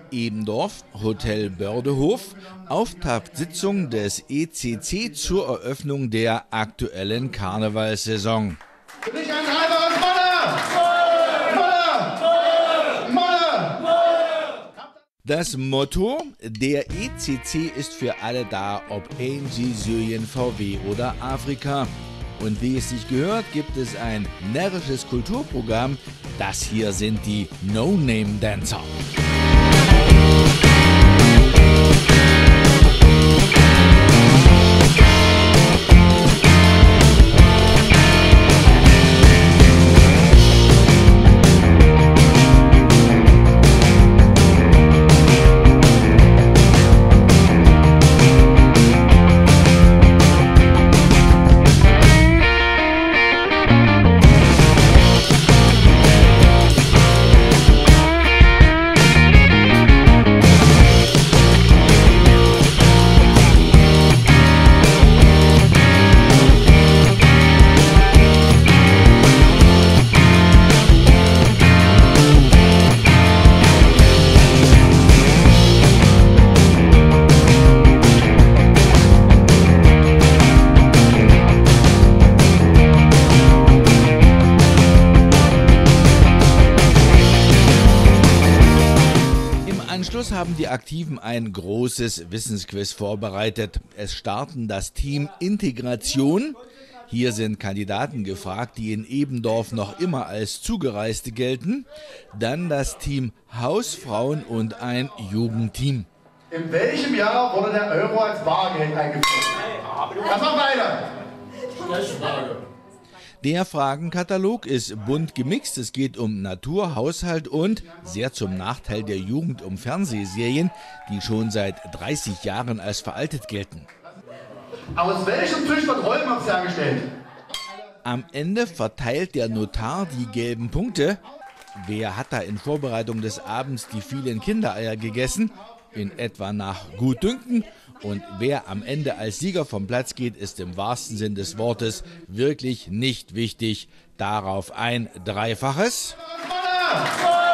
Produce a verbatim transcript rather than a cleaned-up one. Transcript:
Ebendorf, Hotel Bördehof, Auftaktsitzung des E C C zur Eröffnung der aktuellen Karnevalssaison. Für dich ein halber Molle! Molle! Molle! Das Motto: Der E C C ist für alle da, ob A M G, Syrien, V W oder Afrika. Und wie es sich gehört, gibt es ein närrisches Kulturprogramm. Das hier sind die No-Name-Dancer. Im Anschluss haben die Aktiven ein großes Wissensquiz vorbereitet. Es starten das Team Integration. Hier sind Kandidaten gefragt, die in Ebendorf noch immer als Zugereiste gelten. Dann das Team Hausfrauen und ein Jugendteam. In welchem Jahr wurde der Euro als Bargeld eingeführt? Das noch weiter. Der Fragenkatalog ist bunt gemixt. Es geht um Natur, Haushalt und, sehr zum Nachteil der Jugend, um Fernsehserien, die schon seit dreißig Jahren als veraltet gelten. Aus welchem Fisch wird Rollmops hergestellt? Am Ende verteilt der Notar die gelben Punkte. Wer hat da in Vorbereitung des Abends die vielen Kindereier gegessen? In etwa nach Gutdünken. Und wer am Ende als Sieger vom Platz geht, ist im wahrsten Sinn des Wortes wirklich nicht wichtig. Darauf ein Dreifaches. Molle!